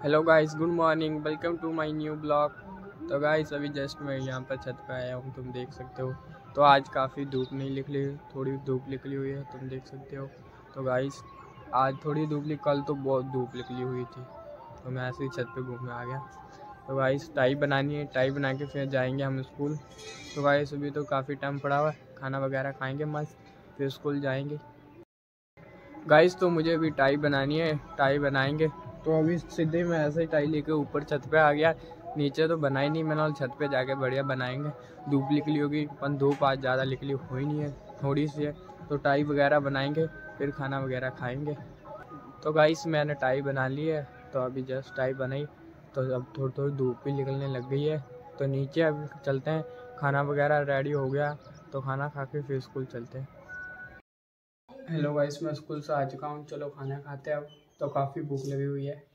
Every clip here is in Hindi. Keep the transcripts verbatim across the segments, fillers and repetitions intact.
Hello guys, good morning, welcome to my new blog. तो गाइस अभी जस्ट मैं यहाँ पर छत पे आया हूँ, तुम देख सकते हो। तो आज काफ़ी धूप नहीं निकली, थोड़ी धूप निकली हुई है, तुम देख सकते हो। तो गाइस आज थोड़ी धूप निकली, कल तो बहुत धूप निकली हुई थी, तो मैं ऐसे ही छत पे घूमने आ गया। तो गाइस टाई बनानी है, टाई बना के फिर जाएंगे हम स्कूल। तो गाइस अभी तो काफ़ी टाइम पड़ा हुआ है, खाना वगैरह खाएँगे मस्त, फिर स्कूल जाएँगे। गाइस तो मुझे अभी टाई बनानी है, टाई बनाएंगे। तो अभी सीधे मैं ऐसे ही टाई लेके ऊपर छत पे आ गया, नीचे तो बनाई नहीं मैंने, और छत पे जाके बढ़िया बनाएंगे। धूप निकली होगी, पर धूप आज ज़्यादा निकली हुई नहीं है, थोड़ी सी है। तो टाई वगैरह बनाएंगे, फिर खाना वगैरह खाएंगे। तो गाइस मैंने टाई बना ली है, तो अभी जस्ट टाई बनाई, तो अब थोड़ी थोड़ी धूप भी निकलने लग गई है। तो नीचे अब चलते हैं, खाना वगैरह रेडी हो गया, तो खाना खा के फिर स्कूल चलते हैं। हेलो गाइस, मैं स्कूल से आ चुका हूँ, चलो खाना खाते हैं अब। तो काफ़ी भूख लगी हुई है।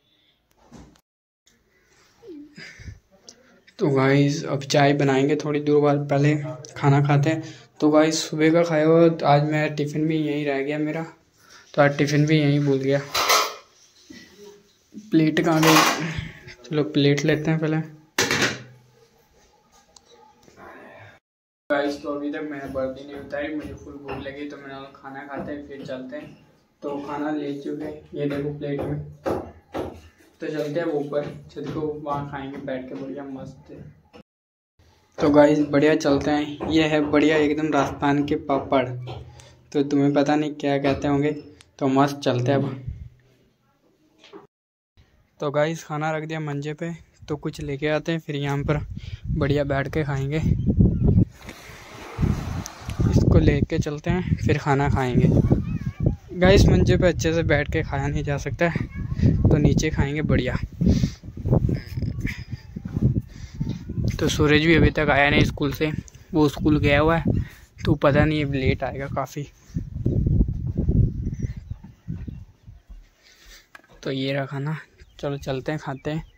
तो गाइस अब चाय बनाएंगे थोड़ी देर बाद, पहले खाना खाते हैं। तो गाइस सुबह का खाया हुआ, तो आज मेरा टिफ़िन भी यहीं रह गया मेरा, तो आज टिफ़िन भी यहीं भूल गया। प्लेट कहाँ गई? चलो प्लेट लेते हैं पहले। गाइस तो अभी तक मैंने बर्तन नहीं उतारी, मुझे फुल भूख लगी, तो मैंने खाना खाते हैं फिर चलते हैं। तो खाना ले चुके हैं, ये देखो प्लेट में। तो चलते हैं ऊपर छत को, वहाँ खाएंगे बैठ के बढ़िया मस्त। तो गाइस बढ़िया चलते हैं, ये है बढ़िया एकदम राजस्थान के पापड़, तो तुम्हें पता नहीं क्या कहते होंगे। तो मस्त चलते हैं अब। तो गाइस खाना रख दिया मंजे पे, तो कुछ लेके आते हैं, फिर यहाँ पर बढ़िया बैठ के खाएंगे। इसको लेके चलते हैं, फिर खाना खाएंगे। गाइस मंजे पे अच्छे से बैठ के खाया नहीं जा सकता, तो नीचे खाएंगे बढ़िया। तो सूरज भी अभी तक आया नहीं स्कूल से, वो स्कूल गया हुआ है, तो पता नहीं अब लेट आएगा काफ़ी। तो ये रहा खाना, चलो चलते हैं खाते हैं।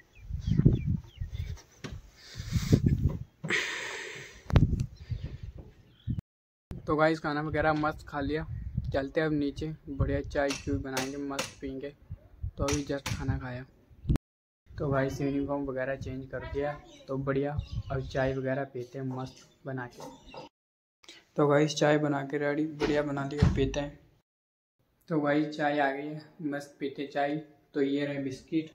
तो गाइस खाना वगैरह मस्त खा लिया, चलते हैं अब नीचे, बढ़िया चाय चूय बनाएंगे, मस्त पीएंगे। तो अभी जस्ट खाना खाया, तो गाइस यूनिफॉर्म वगैरह चेंज कर दिया, तो बढ़िया अब चाय वगैरह पीते हैं मस्त बना के। तो गाइस चाय बना के रेडी, बढ़िया बना लिया, पीते हैं। तो गाइस चाय आ गई है, मस्त पीते चाय। तो ये रहे बिस्किट,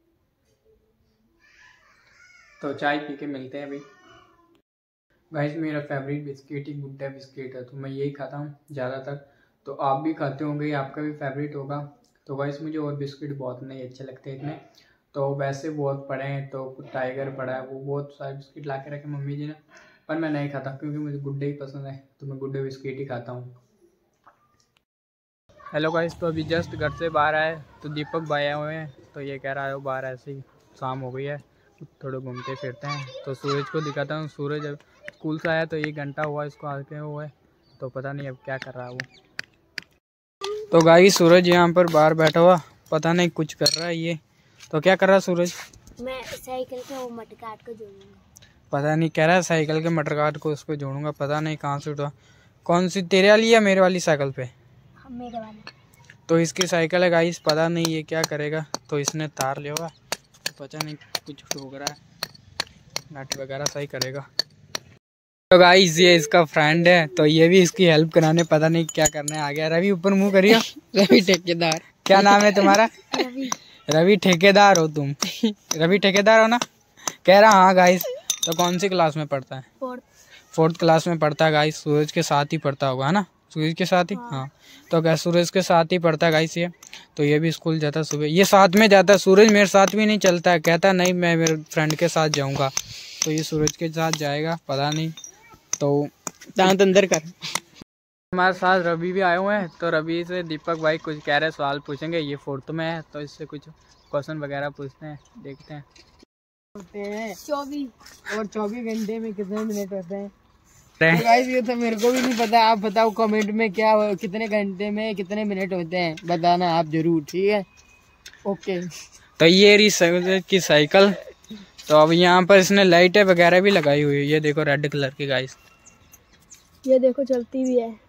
तो चाय पी के मिलते हैं अभी। गाइस मेरा फेवरेट बिस्किट ही गुड डे बिस्किट है, तो मैं यही खाता हूँ ज़्यादातर। तो आप भी खाते होंगे, आपका भी फेवरेट होगा। तो गाइस मुझे और बिस्किट बहुत नहीं अच्छे लगते इतने, तो वैसे बहुत पड़े हैं, तो टाइगर पड़ा है, वो बहुत सारे बिस्किट ला के रखे मम्मी जी ने, पर मैं नहीं खाता क्योंकि मुझे गुड डे ही पसंद है, तो मैं गुड डे बिस्किट ही खाता हूँ। हेलो गाइस, तो अभी जस्ट घर से बाहर आए, तो दीपक भाई आए हुए हैं, तो ये कह रहा है वो बाहर ऐसे ही शाम हो गई है, थोड़े घूमते फिरते हैं। तो सूरज को दिखाता हूँ, सूरज अब स्कूल से आया, तो एक घंटा हुआ इसको आके हुए, तो पता नहीं अब क्या कर रहा है वो। तो गाइस सूरज यहाँ पर बाहर बैठा हुआ, पता नहीं कुछ कर रहा है ये। तो क्या कर रहा है सूरज? मैं साइकिल के वो मटकाट को जोड़ूंगा। पता नहीं, कह रहा है साइकिल के मटरकाट को उस पर जोड़ूंगा, पता नहीं कहाँ से उठा। कौन सी, तेरे वाली या मेरे वाली साइकिल पे? मेरे वाली। तो इसकी साइकिल है गाइस, पता नहीं ये क्या करेगा, तो इसने तार लिया हुआ, तो पता नहीं कुछ ठोक रहा है, नट वगैरह सही करेगा। तो गाइस ये इसका फ्रेंड है, तो ये भी इसकी हेल्प कराने पता नहीं क्या करने आ गया। रवि ऊपर मुंह करियो। रवि ठेकेदार, क्या नाम है तुम्हारा? रवि। रवि ठेकेदार हो तुम? रवि ठेकेदार हो ना? कह रहा हाँ गाइस। तो कौन सी क्लास में पढ़ता है? फोर्थ। फोर्थ क्लास में पढ़ता है गाइस, सूरज के साथ ही पढ़ता होगा, है ना? सूरज के साथ ही, हाँ। तो क्या सूरज के साथ ही पढ़ता है गाइस ये, तो ये भी स्कूल जाता है सुबह, ये साथ में जाता है। सूरज मेरे साथ भी नहीं चलता है, कहता है नहीं मैं मेरे फ्रेंड के साथ जाऊंगा, तो ये सूरज के साथ जाएगा, पता नहीं। तो दांत अंदर कर। हमारे साथ रवि भी आए हुए हैं, तो रवि से दीपक भाई कुछ कह रहे सवाल पूछेंगे, ये फोर्थ में है, तो इससे कुछ क्वेश्चन वगैरह पूछते हैं, देखते हैं। चौबीस और चौबीस घंटे में कितने मिनट होते हैं? तो गाइस ये तो मेरे को भी नहीं पता, आप बताओ कमेंट में क्या कितने घंटे में कितने मिनट होते हैं, बताना आप जरूर, ठीक है? ओके। तो ये रही की साइकिल, तो अब यहाँ पर इसने लाइटें वगैरह भी लगाई हुई है, ये देखो रेड कलर की गाइस, ये देखो चलती भी है।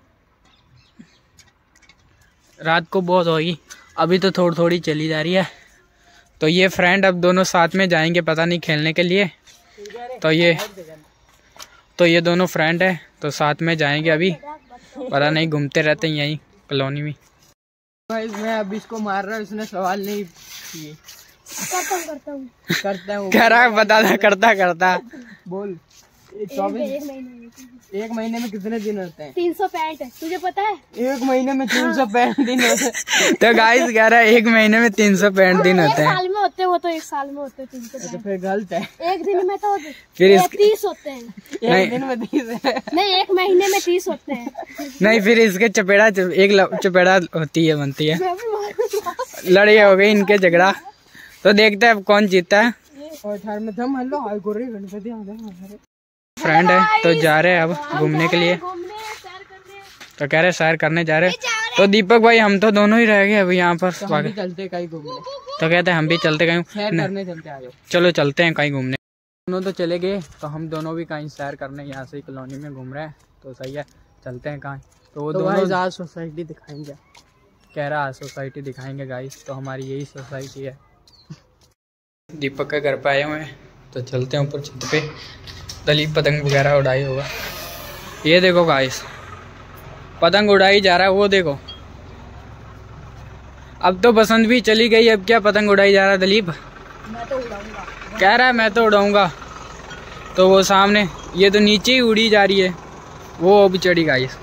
रात को बहुत होगी, अभी तो थोड़ी थोड़ी चली जा रही है, तो ये फ्रेंड अब दोनों साथ में जाएंगे पता नहीं खेलने के लिए। तो ये तो ये दोनों फ्रेंड है तो साथ में जाएंगे अभी, पता नहीं घूमते रहते हैं यहीं कॉलोनी में। मैं अब इसको मार रहा हूँ, इसने सवाल नहीं किए। करता हूँ करता हूँ करता हूँ कह रहा है बता था करता करता बोल। एक चौबीस एक महीने में एक महीने में कितने दिन होते हैं? तीन सौ पैंठ है, तुझे पता है? एक महीने में तीन सौ पैंठ दिन होते हैं। तो गाइस कह रहा है एक महीने में तीन सौ पैंठ दिन एक होते हैं। साल में होते हैं वो, तो एक साल में होते हैं तीन सौ तो पैंठ। फिर गलत है। एक दिन में तो फिर इस- तीस होते हैं। एक दिन में तीस है। नहीं, एक महीने में तीस होते हैं। नहीं फिर इसके चपेड़ा एक ल- चपेड़ा होती है बनती है। मैं भी मारूंगा। लड़ाई हो गई इनके झगड़ा, तो देखते हैं अब कौन जीतता है। और थार में थम हल्लो हाय गोरे गणपति आ गए। फ्रेंड है तो जा रहे हैं अब घूमने के लिए, घूमने सैर करने। तो कह रहे सैर करने जा रहे हैं। तो दीपक भाई हम तो दोनों ही रह गए अभी यहाँ पर, तो हम भी चलते कहीं घूमने, तो कहते हैं हम भी चलते कहीं। सैर करने चलते आ जाओ। चलो चलते हैं कहीं घूमने। दोनों तो चले गए तो हम दोनों भी कहीं सैर करने यहाँ से कॉलोनी में घूम रहे हैं, तो सही है चलते हैं कहीं। तो वो तो दोनों आज सोसाइटी दिखाएंगे, कह रहा है सोसाइटी दिखाएंगे गाइस, तो हमारी यही सोसाइटी है। दीपक के घर पे आए हुए हैं तो चलते हैं ऊपर छत पे, दलीप पतंग वगैरह उड़ाई होगा। ये देखो गाइस पतंग उड़ाई जा रहा है, वो देखो। अब तो बसंत भी चली गई, अब क्या पतंग उड़ाई जा रहा है दलीप? मैं तो उड़ाऊंगा। कह रहा है मैं तो उड़ाऊंगा। तो वो सामने ये तो नीचे ही उड़ी जा रही है, वो अब चढ़ी गाइस।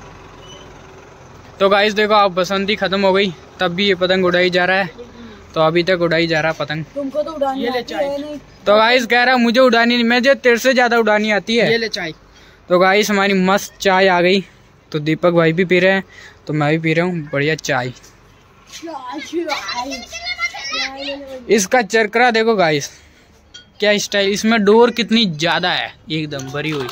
तो गाइस देखो अब बसंती खत्म हो गई तब भी ये पतंग उड़ाई जा रहा है, तो अभी तक उड़ाई जा रहा है पतंग। तुमको तो उड़ानी आती है नहीं। तो गाइस कह रहा मुझे उड़ानी नहीं, मुझे तेरे से ज्यादा उड़ानी आती है। ये ले चाय। तो गाइस हमारी मस्त चाय आ गई, तो दीपक भाई भी पी रहे हैं तो मैं भी पी रहा हूँ बढ़िया चाय। इसका चरकरा देखो गाइस क्या स्टाइल, इसमें डोर कितनी ज्यादा है एकदम भरी हुई।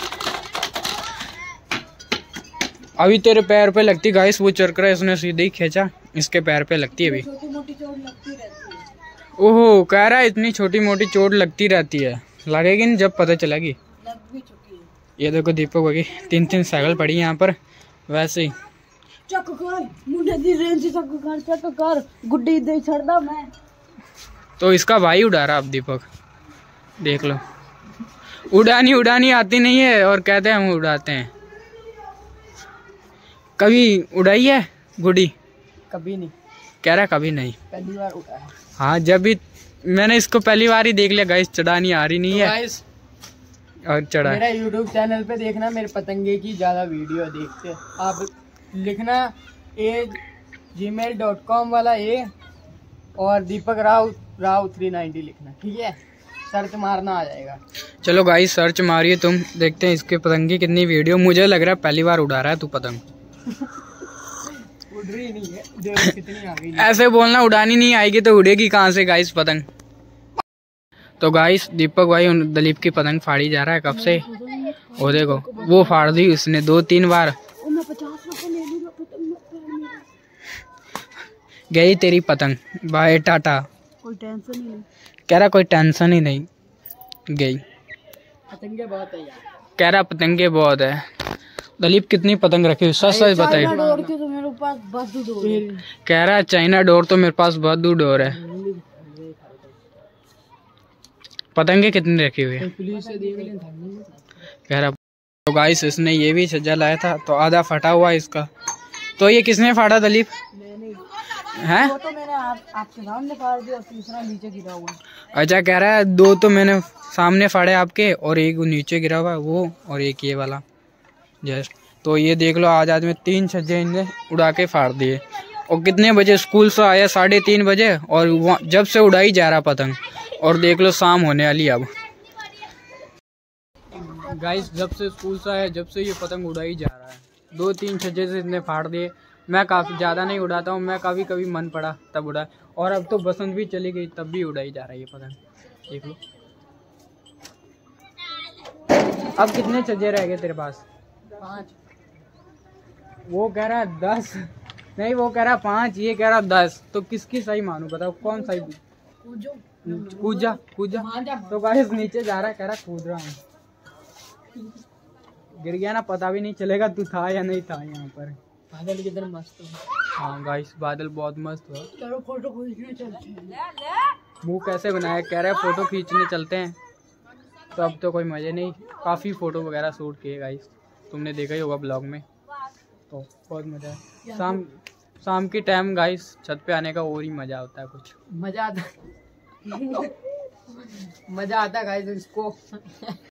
अभी तेरे पैर पे लगती गाइस वो चरकरा, इसने सीधे ही खींचा, इसके पैर पे लगती है अभी। छोटी मोटी चोट लगती रहती है। ओहो कह रहा है इतनी छोटी मोटी चोट लगती रहती है, लगेगी नहीं जब पता चलेगी। लग भी चुकी है। ये देखो दीपक भाई तीन तीन साइकिल पड़ी है यहाँ पर वैसे ही। चक कर मुंडे दी रेंज चक कर चक कर गुड्डी दे छड़दा मैं। तो इसका भाई उड़ा रहा अब दीपक, देख लो। उड़ानी उड़ानी आती नहीं है और कहते हैं हम उड़ाते हैं। कभी उड़ाई है गुड्डी? कभी नहीं। कह रहा कभी नहीं। पहली बार उड़ा है। हाँ जब भी मैंने इसको पहली बार ही देख लिया गाइस, चढ़ानी आ रही नहीं तो है गाइस और चढ़ा। मेरा यूट्यूब चैनल पे देखना, मेरे पतंगे की ज्यादा वीडियो देखते आप लिखना A Gmail dot com वाला ए और दीपक राव राव थ्री नाइन्टी लिखना, ठीक है? सर्च मारना आ जाएगा। चलो गाइस सर्च मारिए तुम, देखते हैं इसके पतंग की कितनी वीडियो। मुझे लग रहा है पहली बार उड़ा रहा है तू पतंग। उड़ रही नहीं है, देखो कितनी आ गई। ऐसे बोलना उड़ानी नहीं आएगी तो उड़ेगी कहाँ से गाइस पतंग। तो गाइस दीपक भाई उन दलीप की पतंग फाड़ी जा रहा है कब से, वो देखो वो फाड़ दी उसने दो तीन बार। मैं पचास रुपए ले लूंगा पतंग मत फाड़ मेरा। गई तेरी पतंग, बाय टाटा। कोई टेंशन ही नहीं। कह रहा कोई टेंशन ही नहीं, गई। पतंगे बहुत है यार। कह रहा पतंगे बहुत है। दलीप कितनी पतंग रखी हुई सच सच बताइए। डोर के तो मेरे पास बस दूध हो गई। कह रहा चाइना डोर तो मेरे पास बहुत दूर डोर है। पतंगे कितनी रखी हुई है? पुलिस से देख लें। कह रहा तो गाइस इसने ये भी सज्जा लाया था तो आधा फटा हुआ है इसका। तो ये किसने फाड़ा दलीप? हैं? वो तो मैंने आप, आपके सामने फाड़ दिया और तीसरा नीचे गिरा हुआ। अच्छा कह रहा है दो तो मैंने सामने फाड़े आपके और एक नीचे गिरा हुआ वो और एक ये वाला जस्ट। तो ये देख लो आज आज में तीन छज्जे इनने उड़ा के फाड़ दिए। और कितने बजे स्कूल से आया? साढ़े तीन बजे, और जब से उड़ाई जा रहा पतंग, और देख लो शाम होने वाली अब। गाइस जब से स्कूल से आया जब से ये पतंग उड़ाई जा रहा है, दो तीन छज्जे से इतने फाड़ दिए। मैं काफ़ी ज़्यादा नहीं उड़ाता हूँ, मैं कभी कभी मन पड़ा तब उड़ा, और अब तो बसंत भी चली गई तब भी उड़ाई जा रही है पतंग, देख लो। अब कितने छज्जे रह गए तेरे पास? पाँच। वो कह रहा है दस, नहीं वो कह रहा पाँच, ये कह रहा दस। तो किसकी सही मानूं बताओ, कौन सही? कूजा कूजा। तो गाइस नीचे जा रहा है, कह रहा कूद रहा हूँ। गिर गया ना, पता भी नहीं चलेगा तू था या नहीं था यहाँ पर। बादल कितना मस्त है। हाँ गाइस बादल बहुत मस्त हुआ। चलो फोटो खींचने चलते हैं। मुंह कैसे बनाया, कह रहे फोटो खींचने चलते हैं। तो अब तो कोई मज़े नहीं, काफ़ी फ़ोटो वगैरह शूट किए गाइस, तुमने देखा ही होगा ब्लॉग में। तो बहुत मज़ा है शाम शाम की टाइम गाइस, छत पे आने का और ही मज़ा होता है कुछ। मज़ा आता मज़ा आता गाइस इसको